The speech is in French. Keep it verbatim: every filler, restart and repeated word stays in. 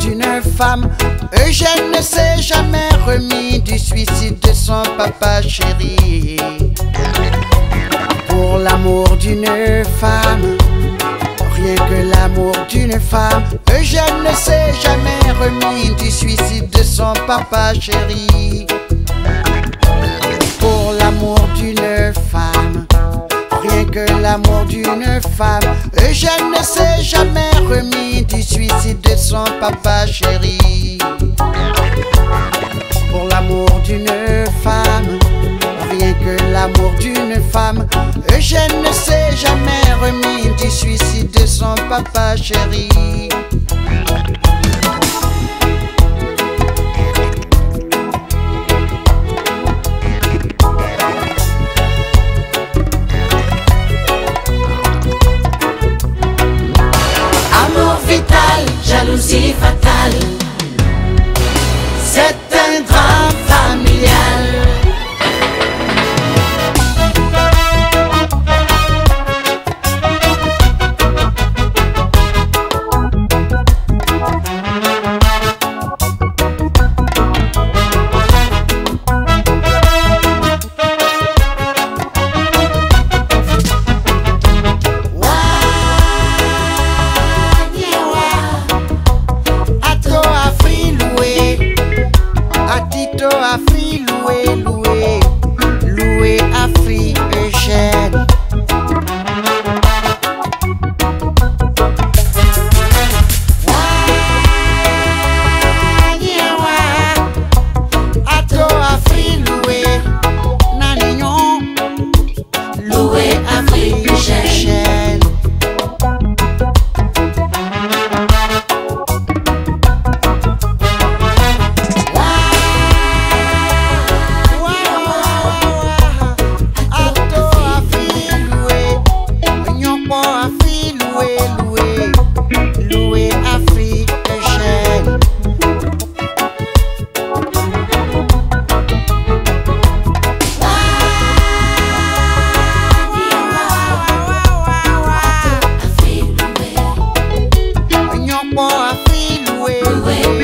d'une femme. Eugène ne s'est jamais remis du suicide de son papa chéri. Pour l'amour d'une femme, rien que l'amour d'une femme, Eugène ne s'est jamais remis du suicide de son papa chéri. Pour l'amour d'une femme, rien que l'amour d'une femme, Eugène ne s'est jamais remis du suicide de son papa chéri. Pour l'amour d'une femme, rien que l'amour d'une femme, Eugène ne s'est jamais remis du suicide de son papa chéri. Amour vital, jalousie fatale, c'est un drame familial. Afri loué, loué, loué Afri Eugène. Ato Afri loué, nanignon, Loué Afri Eugène. Afri loué, loué.